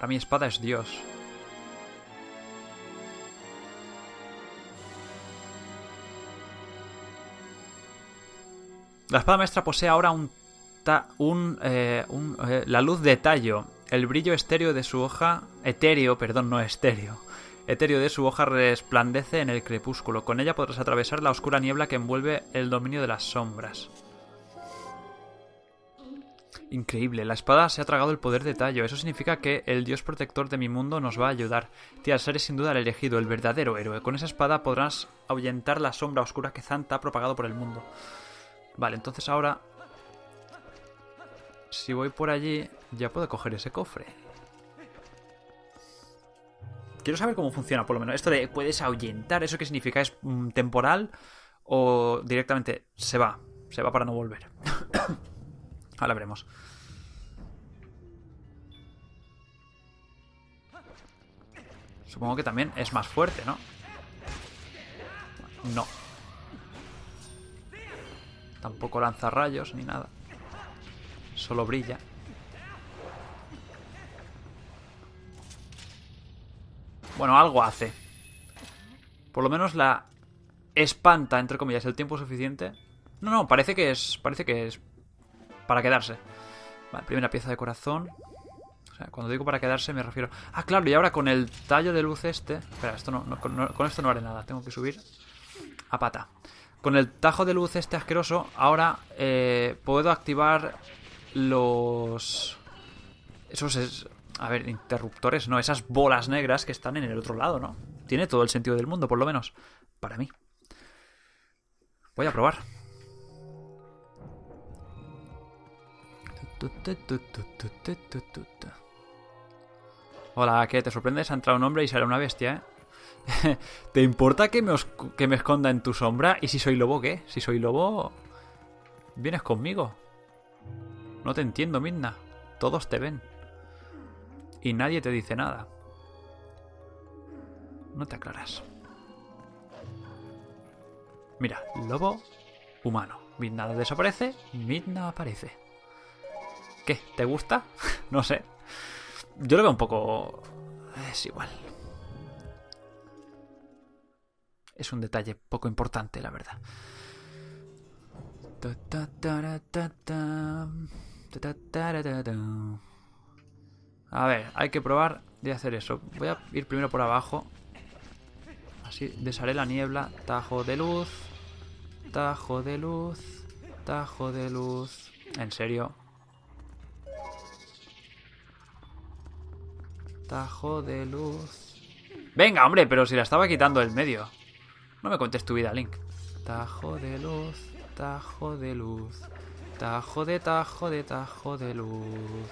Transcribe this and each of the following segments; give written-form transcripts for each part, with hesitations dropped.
mi espada es Dios. La espada maestra posee ahora la luz de tallo. El brillo estéreo de su hoja... Etéreo, perdón, no estéreo. Etéreo de su hoja resplandece en el crepúsculo. Con ella podrás atravesar la oscura niebla que envuelve el dominio de las sombras. Increíble, la espada se ha tragado el poder de tallo. Eso significa que el dios protector de mi mundo nos va a ayudar. Tialsar es sin duda el elegido, el verdadero héroe. Con esa espada podrás ahuyentar la sombra oscura que Zanta ha propagado por el mundo. Vale, entonces ahora... Si voy por allí, ya puedo coger ese cofre. Quiero saber cómo funciona, por lo menos. Esto de puedes ahuyentar, ¿eso qué significa? ¿Es temporal o directamente se va? Se va para no volver. Ahora veremos. Supongo que también es más fuerte, ¿no? No. Tampoco lanza rayos ni nada. Solo brilla. Bueno, algo hace. Por lo menos la espanta, entre comillas, el tiempo suficiente. No, parece que es para quedarse. Vale, primera pieza de corazón. O sea, cuando digo para quedarse me refiero... Ah, claro, y ahora con el tallo de luz este... Espera, esto con esto no haré nada. Tengo que subir a pata. Con el tajo de luz este asqueroso, ahora puedo activar los... A ver, interruptores, no, esas bolas negras que están en el otro lado, ¿no? Tiene todo el sentido del mundo, por lo menos. Para mí. Voy a probar. Hola, ¿qué? ¿Te sorprendes? Ha entrado un hombre y sale una bestia, ¿eh? ¿Te importa que me esconda en tu sombra? ¿Y si soy lobo, qué? Si soy lobo... ¿Vienes conmigo? No te entiendo, Midna. Todos te ven. Y nadie te dice nada. No te aclaras. Mira, lobo, humano. Midna desaparece, Midna aparece. ¿Qué? ¿Te gusta? No sé. Yo lo veo un poco... Es igual. Es un detalle poco importante, la verdad. A ver, hay que probar de hacer eso. Voy a ir primero por abajo. Así desharé la niebla. Tajo de luz. Tajo de luz. Tajo de luz. En serio. Tajo de luz. Venga, hombre, pero si la estaba quitando del medio. No me cuentes tu vida, Link. Tajo de luz. Tajo de luz. Tajo de tajo de luz.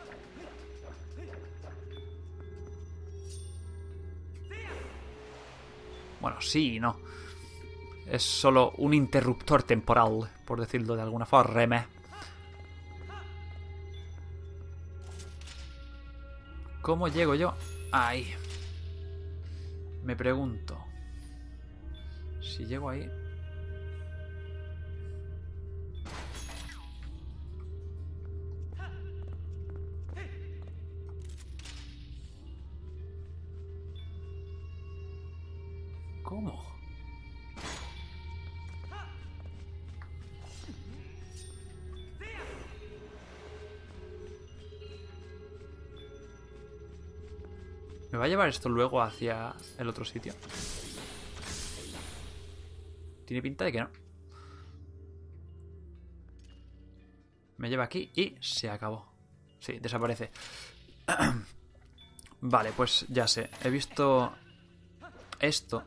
Bueno, sí y no. Es solo un interruptor temporal, por decirlo de alguna forma. ¿Cómo llego yo? Ahí. Me pregunto. Si llego ahí... ¿Cómo? ¿Me va a llevar esto luego hacia el otro sitio? Tiene pinta de que no. Me lleva aquí y se acabó. Sí, desaparece. Vale, pues ya sé. He visto esto.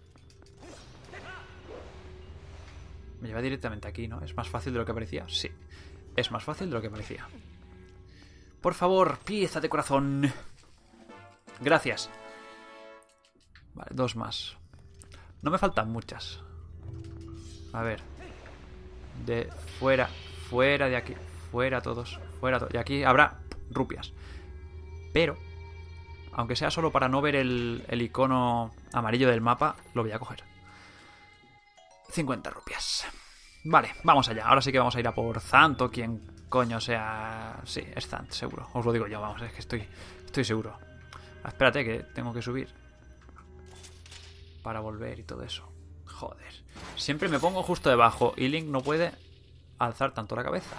Me lleva directamente aquí, ¿no? ¿Es más fácil de lo que parecía? Sí. Es más fácil de lo que parecía. Por favor, pieza de corazón. Gracias. Vale, 2 más. No me faltan muchas. A ver. De fuera. Fuera de aquí. Fuera todos. Fuera todos. Y aquí habrá rupias. Pero, aunque sea solo para no ver el icono amarillo del mapa, lo voy a coger. 50 rupias. Vale, vamos allá. Ahora sí que vamos a ir a por Zant o quien coño sea... Sí, es Zant, seguro. Os lo digo yo, vamos. Es que estoy Estoy seguro. Espérate que tengo que subir. Para volver y todo eso. Joder. Siempre me pongo justo debajo y Link no puede alzar tanto la cabeza.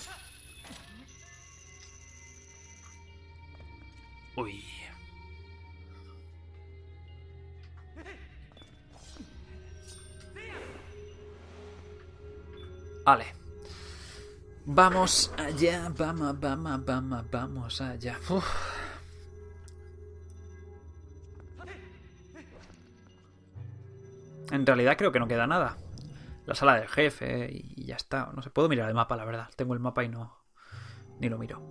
Uy. Vale. Vamos allá, vamos allá. Uf. En realidad creo que no queda nada. La sala del jefe y ya está. No sé, puedo mirar el mapa, la verdad. Tengo el mapa y no... ni lo miro.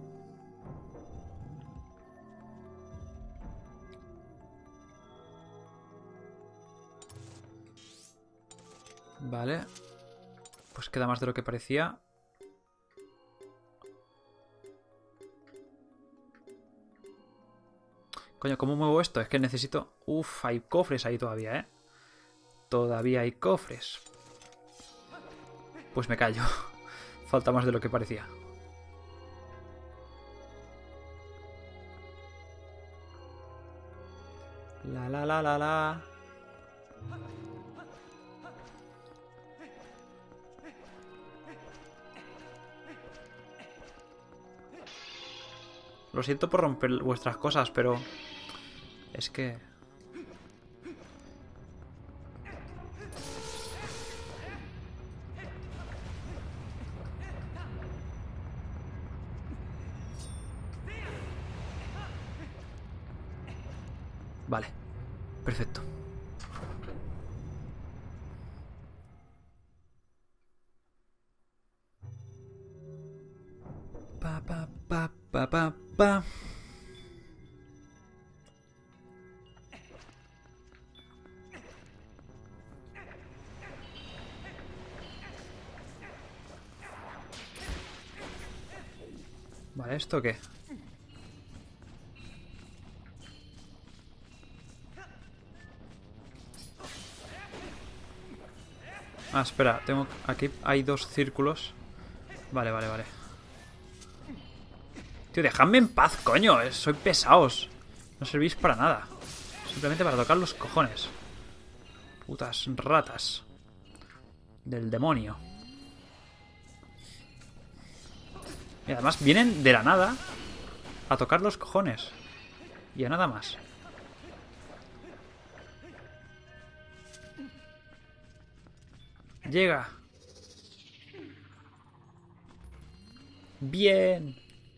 Vale. Pues queda más de lo que parecía. Coño, ¿cómo muevo esto? Es que necesito... Uf, hay cofres ahí todavía, ¿eh? Todavía hay cofres. Pues me callo. Falta más de lo que parecía. La. Lo siento por romper vuestras cosas, pero... es que... Vale. Perfecto. Pa. Vale, ¿esto qué? Ah, espera, tengo... aquí hay dos círculos. Vale. Tío, dejadme en paz, coño. Soy pesados. No servís para nada. Simplemente para tocar los cojones. Putas ratas. Del demonio. Y además vienen de la nada a tocar los cojones. Y a nada más. Llega. Bien.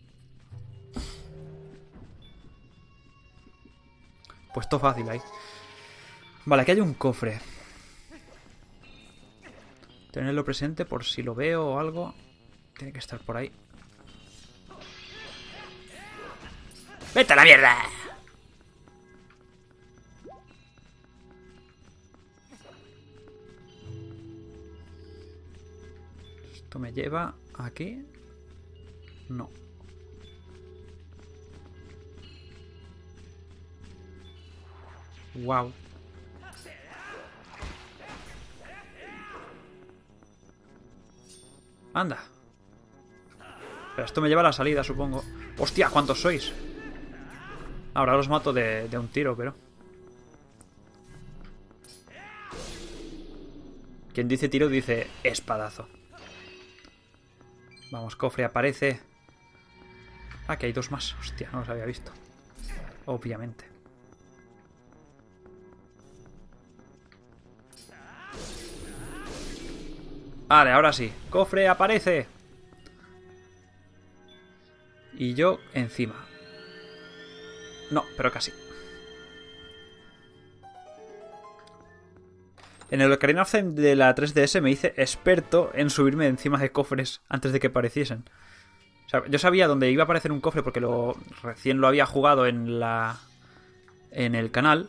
Pues todo fácil ahí. Vale, aquí hay un cofre. Tenerlo presente por si lo veo o algo. Tiene que estar por ahí. ¡Vete a la mierda! Esto me lleva aquí. No. Wow. Anda. Pero esto me lleva a la salida, supongo. ¡Hostia! ¿Cuántos sois? Ahora los mato de un tiro, pero... quien dice tiro dice espadazo. Vamos, cofre, aparece. Ah, que hay dos más. Hostia, no los había visto. Obviamente. Vale, ahora sí. Cofre, aparece. Y yo encima. No, pero casi. En el Ocarina of Time de la 3DS me hice experto en subirme encima de cofres antes de que apareciesen. O sea, yo sabía dónde iba a aparecer un cofre porque recién lo había jugado en el canal.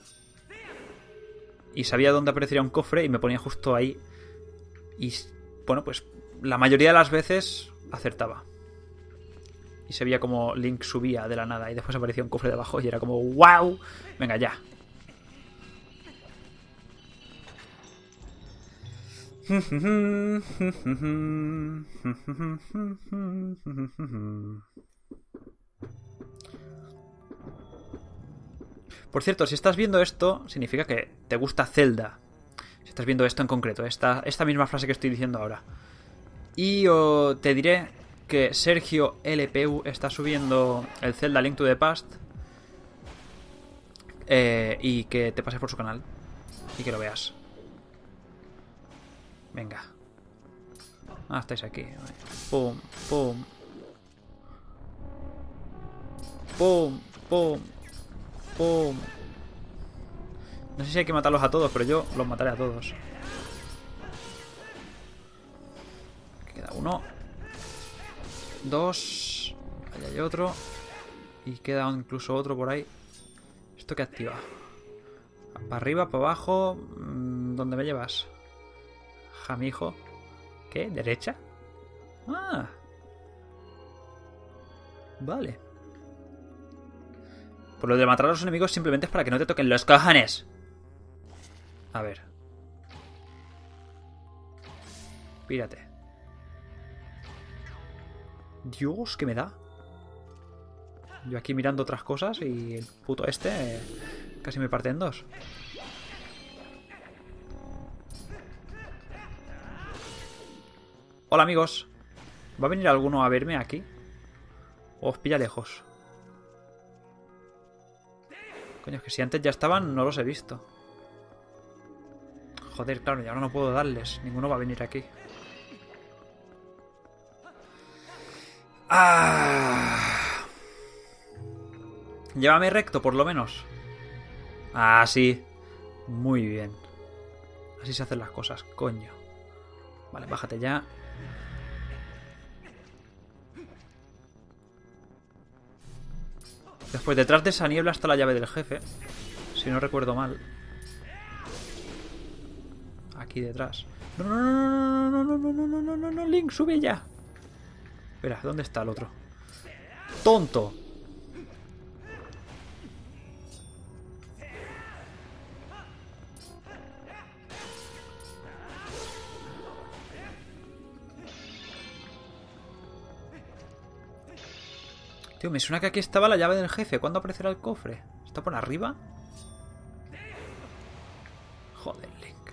Y sabía dónde aparecería un cofre y me ponía justo ahí. Y bueno, pues la mayoría de las veces acertaba. Y se veía como Link subía de la nada y después aparecía un cofre debajo y era como ¡wow! Venga, ya. Por cierto, si estás viendo esto, significa que te gusta Zelda. Si estás viendo esto en concreto, esta misma frase que estoy diciendo ahora. Y te diré que Sergio LPU está subiendo el Zelda Link to the Past. Y que te pases por su canal. Y que lo veas. Venga. Ah, estáis aquí. Pum, pum. Pum, pum. Pum. No sé si hay que matarlos a todos, pero yo los mataré a todos. Queda uno. Dos. Allá hay otro. Y queda incluso otro por ahí. ¿Esto qué activa? Para arriba, para abajo. ¿Dónde me llevas? Jamijo. ¿Qué? ¿Derecha? Ah. Vale. Por lo de matar a los enemigos simplemente es para que no te toquen los cojones. A ver. Pírate. Dios, ¿qué me da? Yo aquí mirando otras cosas y el puto este casi me parte en dos. Hola amigos. ¿Va a venir alguno a verme aquí? ¿O os pilla lejos? Coño, es que si antes ya estaban, no los he visto. Joder, claro, y ahora no puedo darles. Ninguno va a venir aquí. ¡Ah! Llévame recto, por lo menos. Ah, sí. Muy bien. Así se hacen las cosas, coño. Vale, bájate ya. Después, detrás de esa niebla está la llave del jefe. Si no recuerdo mal. Aquí detrás. No, no, no, no, no, no, no, no, no, no, Link, sube ya. Espera, ¿dónde está el otro? ¡Tonto! Tío, me suena que aquí estaba la llave del jefe. ¿Cuándo aparecerá el cofre? ¿Está por arriba? Joder, Link.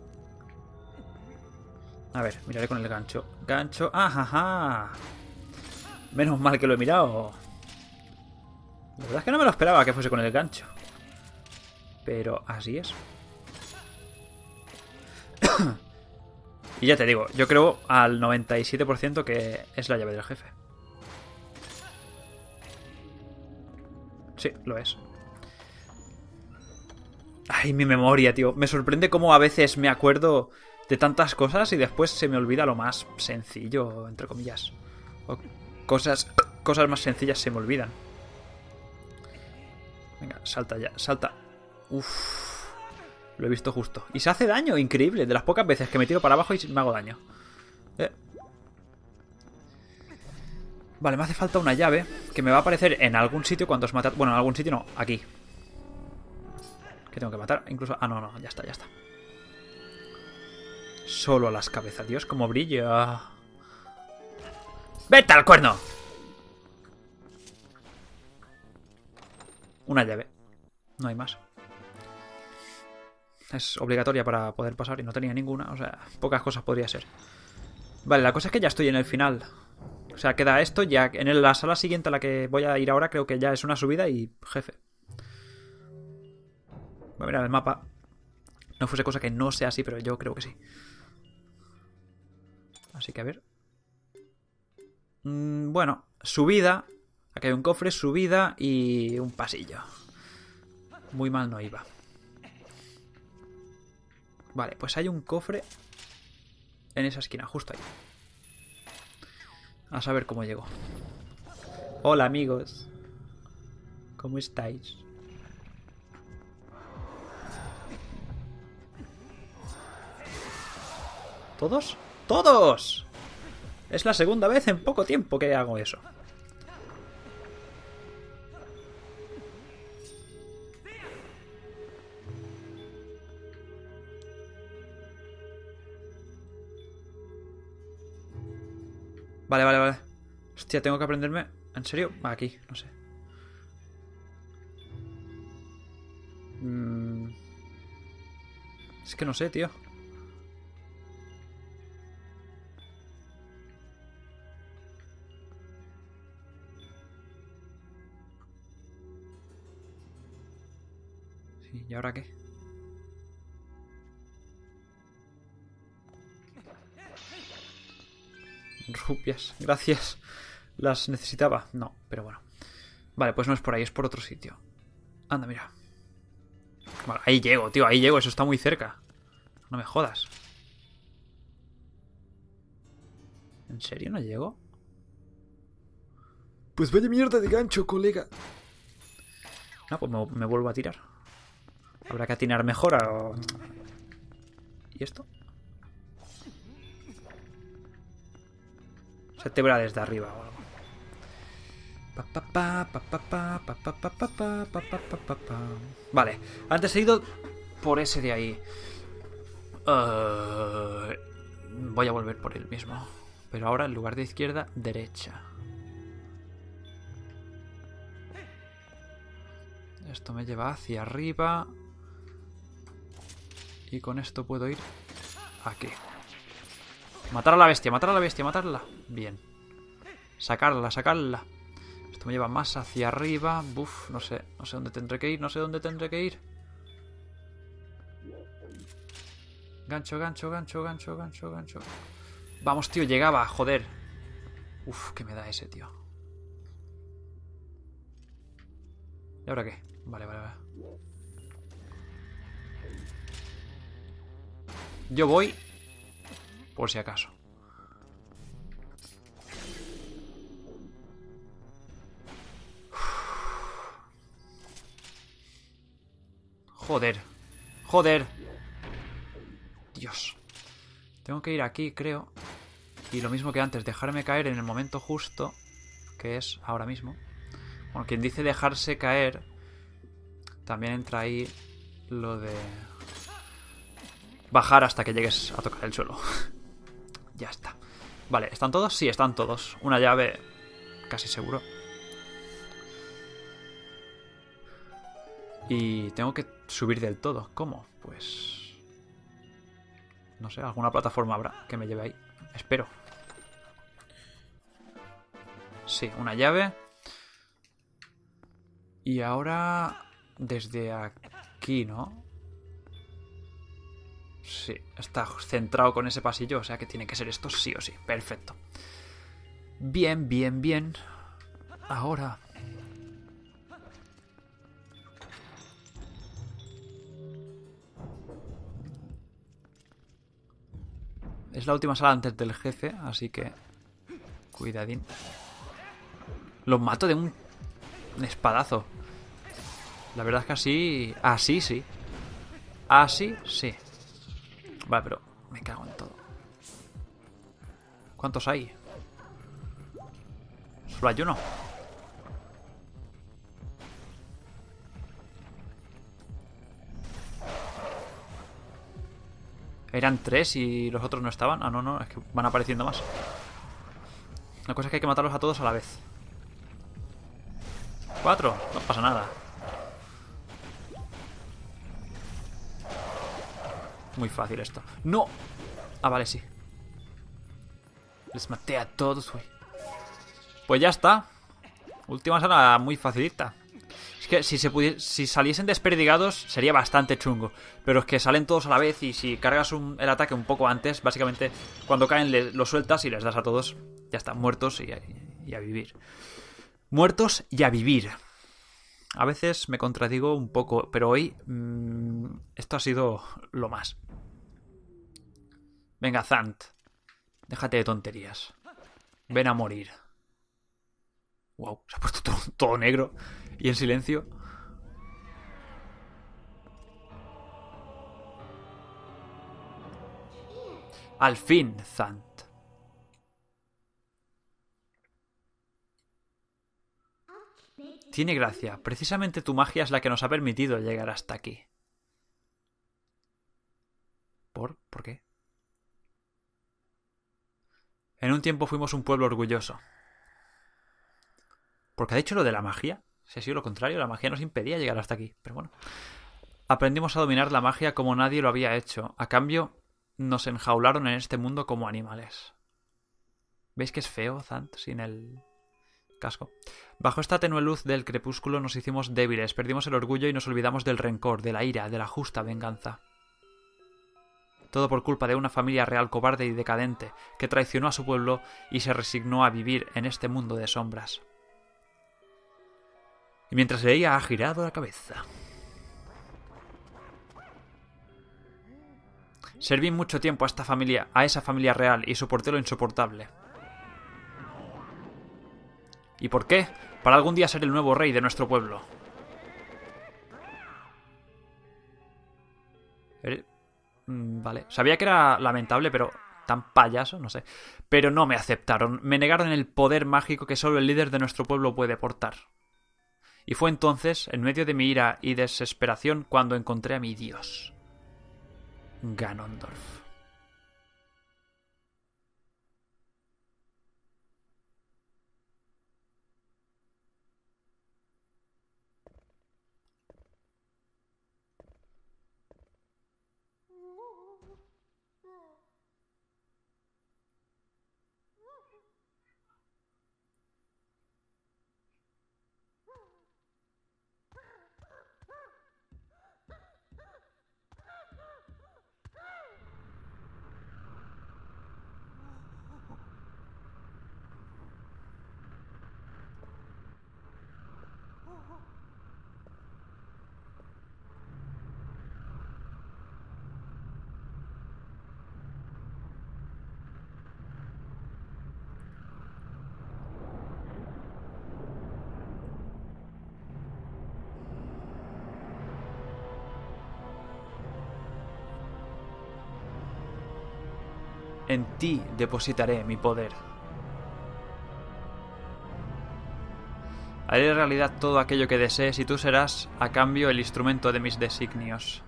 A ver, miraré con el gancho. Gancho. ¡Ajaja! Menos mal que lo he mirado. La verdad es que no me lo esperaba que fuese con el gancho. Pero así es. Y ya te digo, yo creo al 97% que es la llave del jefe. Sí, lo es. Ay, mi memoria, tío. Me sorprende cómo a veces me acuerdo de tantas cosas y después se me olvida lo más sencillo, entre comillas. O cosas más sencillas se me olvidan. Venga, salta ya, salta. Uff. Lo he visto justo. Y se hace daño, increíble. De las pocas veces que me tiro para abajo y me hago daño. Vale, me hace falta una llave que me va a aparecer en algún sitio cuando os mata. Bueno, en algún sitio no, aquí. Que tengo que matar, incluso... Ah, no, no, ya está, ya está. Solo a las cabezas, Dios, cómo brilla. ¡Vete al cuerno! Una llave. No hay más. Es obligatoria para poder pasar y no tenía ninguna. O sea, pocas cosas podría ser. Vale, la cosa es que ya estoy en el final. O sea, queda esto. Ya en la sala siguiente a la que voy a ir ahora creo que ya es una subida y jefe. Voy a mirar el mapa. No fuese cosa que no sea así, pero yo creo que sí. Así que a ver. Bueno, subida. Aquí hay un cofre, subida y un pasillo. Muy mal no iba. Vale, pues hay un cofre en esa esquina, justo ahí. A saber cómo llego. Hola amigos. ¿Cómo estáis? ¿Todos? ¡Todos! Es la segunda vez en poco tiempo que hago eso. Vale, vale, vale. Hostia, tengo que aprenderme... ¿En serio? Aquí, no sé. Es que no sé, tío. Sí, ¿y ahora qué? Rupias, gracias. ¿Las necesitaba? No, pero bueno. Vale, pues no es por ahí, es por otro sitio. Anda, mira. Vale, ahí llego, tío, ahí llego. Eso está muy cerca. No me jodas. ¿En serio no llego? Pues vaya mierda de gancho, colega. No, pues me vuelvo a tirar. Habrá que atinar mejor a... ¿Y esto? Se te verá desde arriba o algo. Vale, antes he ido por ese de ahí. Voy a volver por el mismo. Pero ahora en lugar de izquierda, derecha. Esto me lleva hacia arriba. Y con esto puedo ir aquí. Matar a la bestia, matar a la bestia, matarla. Bien. Sacarla, sacarla. Esto me lleva más hacia arriba. Buf, no sé dónde tendré que ir, no sé dónde tendré que ir. Gancho, gancho, gancho, gancho, gancho, gancho. Vamos, tío, llegaba, joder. Uf, ¿qué me da ese, tío? ¿Y ahora qué? Vale, vale, vale. Yo voy por si acaso. Joder. Joder. Dios. Tengo que ir aquí, creo. Y lo mismo que antes, dejarme caer en el momento justo, que es ahora mismo. Bueno, quien dice dejarse caer, también entra ahí lo de bajar hasta que llegues a tocar el suelo. Ya está. Vale, ¿están todos? Sí, están todos. Una llave casi seguro. Y tengo que subir del todo. ¿Cómo? Pues... no sé, alguna plataforma habrá que me lleve ahí. Espero. Sí, una llave. Y ahora... desde aquí, ¿no? Sí, está centrado con ese pasillo, o sea que tiene que ser esto sí o sí. Perfecto. Bien, bien, bien. Ahora... es la última sala antes del jefe, así que... cuidadín. Los mato de un espadazo. La verdad es que así... así sí. Así sí. Vale, pero me cago en todo. ¿Cuántos hay? Solo hay uno. Eran 3 y los otros no estaban. Ah, no, no, es que van apareciendo más. La cosa es que hay que matarlos a todos a la vez. 4, no pasa nada. Muy fácil esto. ¡No! Ah, vale, sí. Les maté a todos, güey. Pues ya está. Última sala muy facilita. Es que si saliesen desperdigados sería bastante chungo. Pero es que salen todos a la vez y si cargas el ataque un poco antes, básicamente cuando caen lo sueltas y les das a todos. Ya están muertos y a vivir. Muertos y a vivir. A veces me contradigo un poco, pero hoy esto ha sido lo más. Venga, Zant. Déjate de tonterías. Ven a morir. Wow, se ha puesto todo negro y en silencio. Al fin, Zant. Tiene gracia. Precisamente tu magia es la que nos ha permitido llegar hasta aquí. ¿Por qué? En un tiempo fuimos un pueblo orgulloso. ¿Por qué ha dicho lo de la magia? Si ha sido lo contrario, la magia nos impedía llegar hasta aquí. Pero bueno. Aprendimos a dominar la magia como nadie lo había hecho. A cambio, nos enjaularon en este mundo como animales. ¿Veis que es feo, Zant, sin el casco? Bajo esta tenue luz del crepúsculo nos hicimos débiles, perdimos el orgullo y nos olvidamos del rencor, de la ira, de la justa venganza. Todo por culpa de una familia real cobarde y decadente que traicionó a su pueblo y se resignó a vivir en este mundo de sombras. Y mientras leía ha girado la cabeza. Serví mucho tiempo a esa familia real y soporté lo insoportable. ¿Y por qué? Para algún día ser el nuevo rey de nuestro pueblo. Vale. Sabía que era lamentable, pero tan payaso, no sé. Pero no me aceptaron. Me negaron el poder mágico que solo el líder de nuestro pueblo puede portar. Y fue entonces, en medio de mi ira y desesperación, cuando encontré a mi dios. Ganondorf. En ti depositaré mi poder. Haré realidad todo aquello que desees y tú serás, a cambio, el instrumento de mis designios.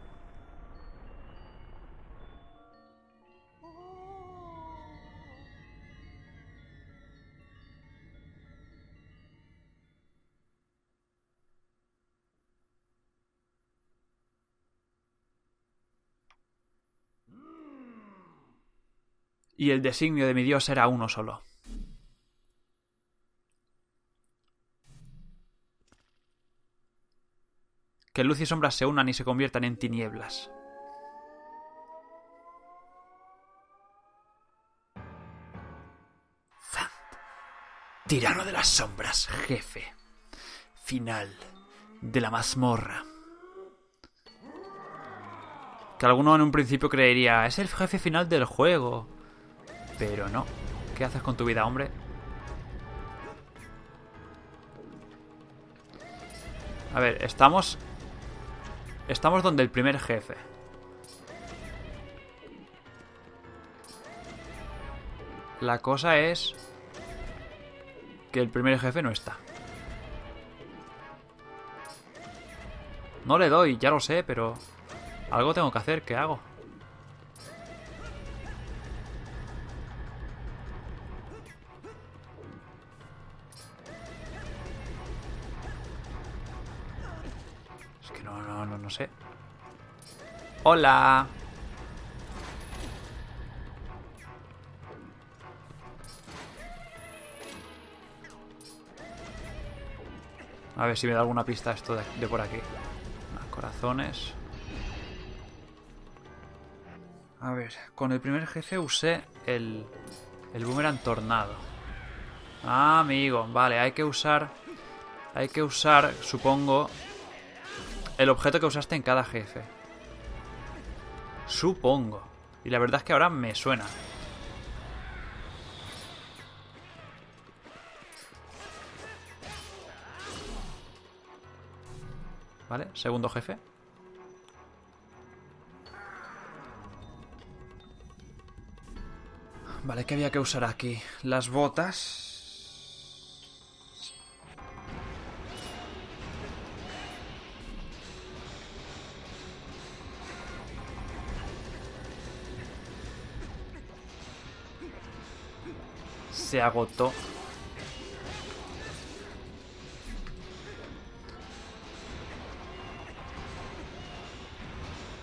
Y el designio de mi dios era uno solo. Que luz y sombras se unan y se conviertan en tinieblas. Zant, tirano de las sombras, jefe. Final de la mazmorra. Que alguno en un principio creería, es el jefe final del juego. Pero no. ¿Qué haces con tu vida, hombre? A ver, estamos donde el primer jefe. La cosa es que el primer jefe no está. No le doy, ya lo sé, pero algo tengo que hacer, ¿qué hago? Es que no sé. ¡Hola! A ver si me da alguna pista esto de por aquí. Corazones. A ver, con el primer jefe usé el boomerang tornado. Ah, amigo, vale, hay que usar, supongo, el objeto que usaste en cada jefe. Supongo. Y la verdad es que ahora me suena. Vale, segundo jefe. Vale, ¿qué había que usar aquí? Las botas. Se agotó.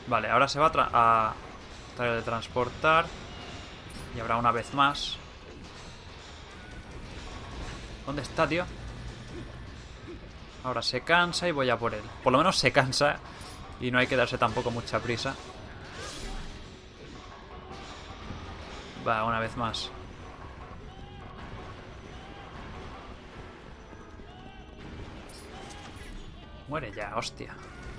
Vale, ahora se va a teletransportar. Y habrá una vez más. ¿Dónde está, tío? Ahora se cansa y voy a por él. Por lo menos se cansa y no hay que darse tampoco mucha prisa. Va, una vez más. Muere ya, hostia.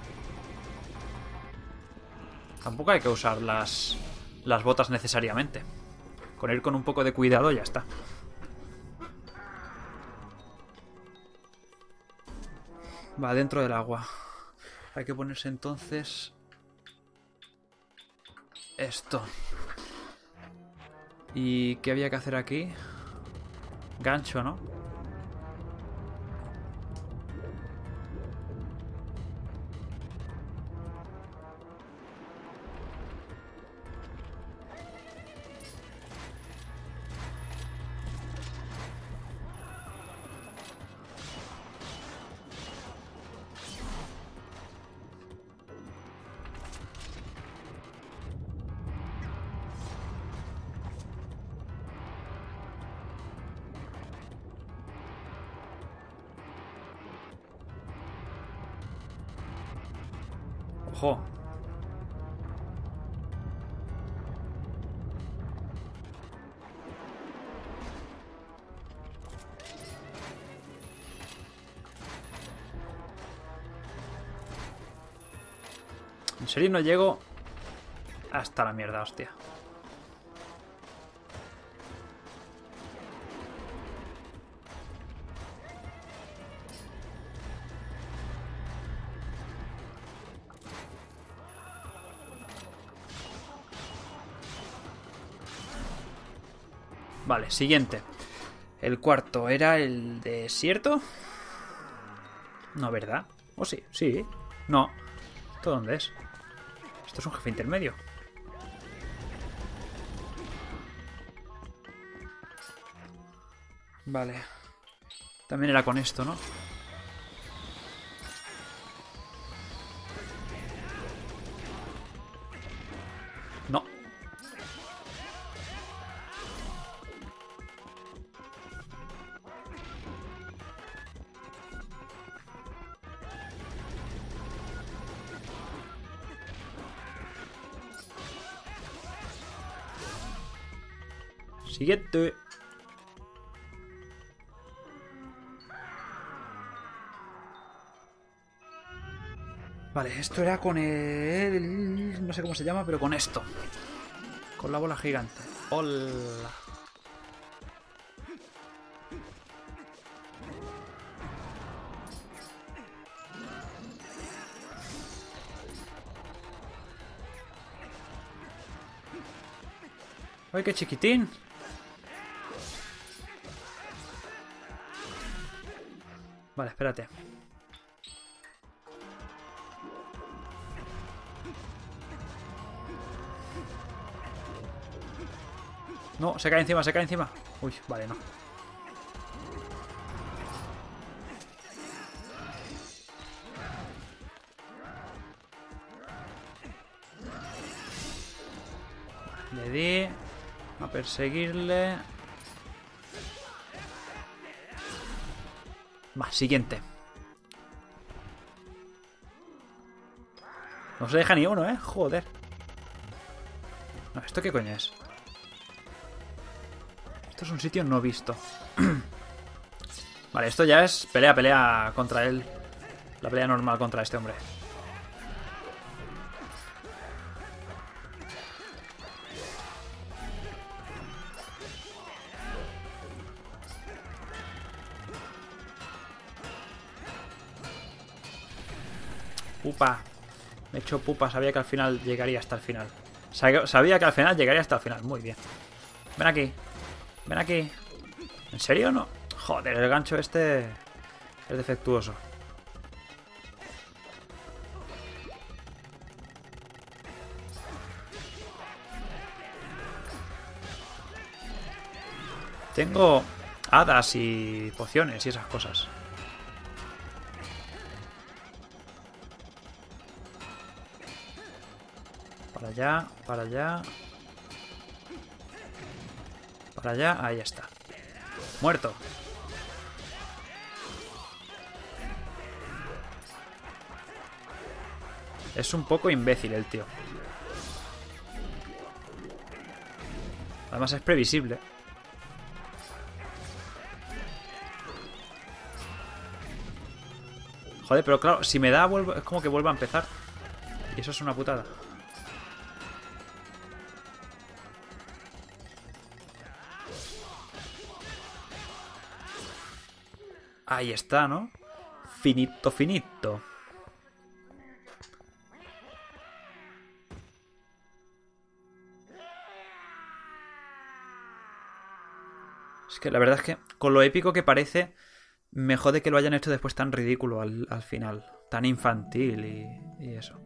Tampoco hay que usar las botas necesariamente. Con ir con un poco de cuidado ya está. Va, dentro del agua. Hay que ponerse entonces... esto. ¿Y qué había que hacer aquí? Gancho, ¿no? Ojo. En serio no llego hasta la mierda, hostia. Vale, siguiente. El cuarto era el desierto. No, ¿verdad? ¿O sí? Sí. No. ¿Esto dónde es? Esto es un jefe intermedio. Vale. También era con esto, ¿no? No. Siguiente. Vale, esto era con el... no sé cómo se llama, pero con esto. Con la bola gigante. ¡Hola! ¡Ay, qué chiquitín! Vale, espérate. No, se cae encima, se cae encima. Uy, vale, no. Le di a perseguirle. Va, siguiente. No se deja ni uno, joder. No, ¿esto qué coño es? Esto es un sitio no visto. Vale, esto ya es pelea contra él. La pelea normal contra este hombre. Pupa. Me he hecho pupa, sabía que al final llegaría hasta el final. Sabía que al final llegaría hasta el final. Muy bien. Ven aquí. Ven aquí. ¿En serio o no? Joder, el gancho este es defectuoso. Tengo hadas y pociones y esas cosas. Para allá, para allá. Para allá, ahí está. Muerto. Es un poco imbécil el tío. Además es previsible. Joder, pero claro, si me da, es como que vuelvo a empezar. Y eso es una putada. Ahí está, ¿no? Finito, finito. Es que la verdad es que con lo épico que parece, me jode que lo hayan hecho después tan ridículo al final. Tan infantil y eso.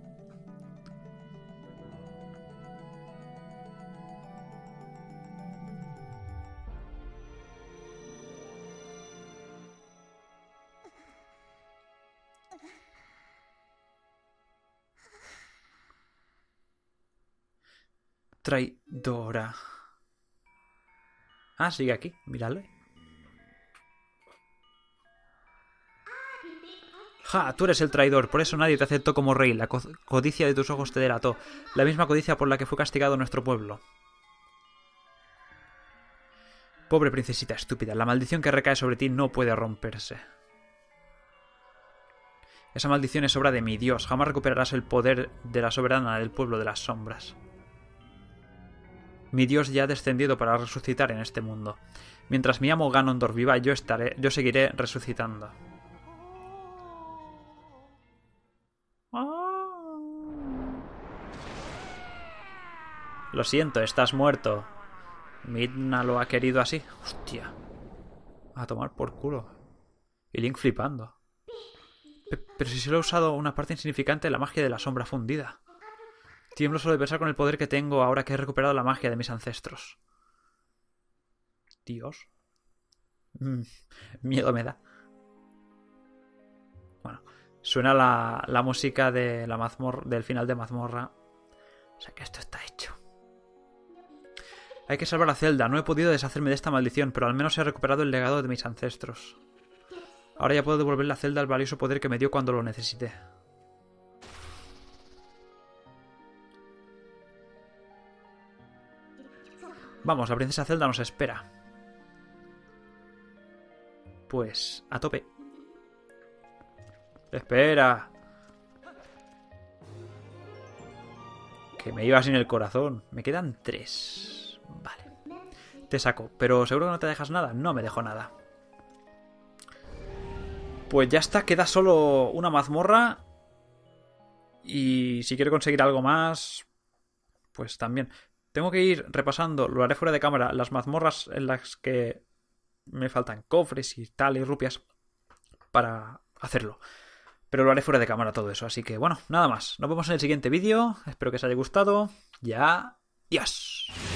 Traidora. Ah, sigue aquí, mírale. Ja, tú eres el traidor, por eso nadie te aceptó como rey. La codicia de tus ojos te delató. La misma codicia por la que fue castigado nuestro pueblo. Pobre princesita estúpida, la maldición que recae sobre ti no puede romperse. Esa maldición es obra de mi Dios. Jamás recuperarás el poder de la soberana del pueblo de las sombras. Mi Dios ya ha descendido para resucitar en este mundo. Mientras mi amo Ganondorf viva, yo seguiré resucitando. Lo siento, estás muerto. Midna lo ha querido así. Hostia. A tomar por culo. Y Link flipando. Pero si solo he usado una parte insignificante de la magia de la sombra fundida. Tiemblo solo de pensar con el poder que tengo ahora que he recuperado la magia de mis ancestros. Dios. Miedo me da. Bueno, suena la música de la del final de mazmorra. O sea que esto está hecho. Hay que salvar a Zelda. No he podido deshacerme de esta maldición, pero al menos he recuperado el legado de mis ancestros. Ahora ya puedo devolverle a Zelda el valioso poder que me dio cuando lo necesité. Vamos, la princesa Zelda nos espera. Pues, a tope. Espera. Que me iba sin el corazón. Me quedan 3. Vale. Te saco. Pero seguro que no te dejas nada. No me dejo nada. Pues ya está. Queda solo una mazmorra. Y si quiero conseguir algo más, pues también. Tengo que ir repasando, lo haré fuera de cámara, las mazmorras en las que me faltan cofres y tal y rupias para hacerlo. Pero lo haré fuera de cámara todo eso. Así que bueno, nada más. Nos vemos en el siguiente vídeo. Espero que os haya gustado. Ya. Adiós.